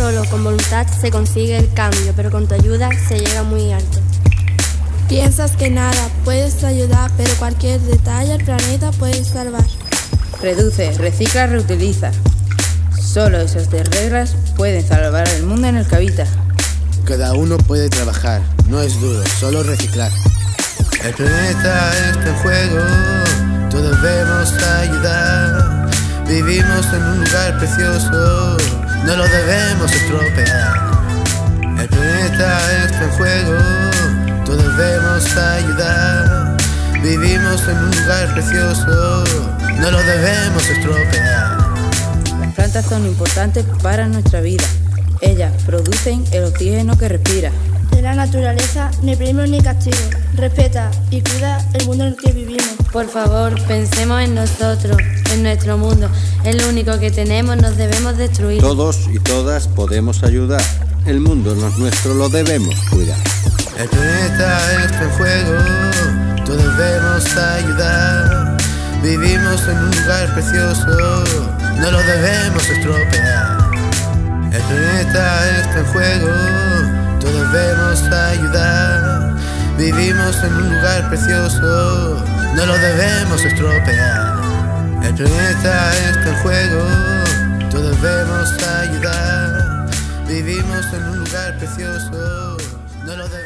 Solo con voluntad se consigue el cambio, pero con tu ayuda se llega muy alto. Piensas que nada puedes ayudar, pero cualquier detalle al planeta puede salvar. Reduce, recicla, reutiliza. Solo esas 10 reglas pueden salvar el mundo en el que habita. Cada uno puede trabajar, no es duro, solo reciclar. El planeta está en juego, todos debemos ayudar. Vivimos en un lugar precioso, no lo debemos estropear. El planeta está en juego, todos debemos ayudar. Vivimos en un lugar precioso, no lo debemos estropear. Las plantas son importantes para nuestra vida. Ellas producen el oxígeno que respira. De la naturaleza ni premio ni castigo. Respeta y cuida el mundo en el que vivimos. Por favor, pensemos en nosotros, en nuestro mundo. Es lo único que tenemos, nos debemos destruir. Todos y todas podemos ayudar. El mundo no es nuestro, lo debemos cuidar. El planeta está en juego, todos debemos ayudar. Vivimos en un lugar precioso, no lo debemos estropear. El planeta está en juego, todos debemos ayudar. Vivimos en un lugar precioso, no lo debemos estropear. El planeta está en juego, todos debemos ayudar. Vivimos en un lugar precioso, no lo debemos